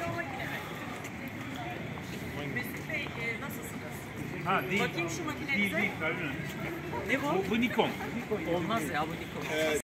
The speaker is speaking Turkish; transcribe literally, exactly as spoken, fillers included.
o makine mi? Mesut Bey e, nasılsınız? Ha değil. Bakayım şu makinenize. Değil değil. Tabii. Ne bu? Bu, bu Nikon. Olmaz ya bu Nikon. Evet.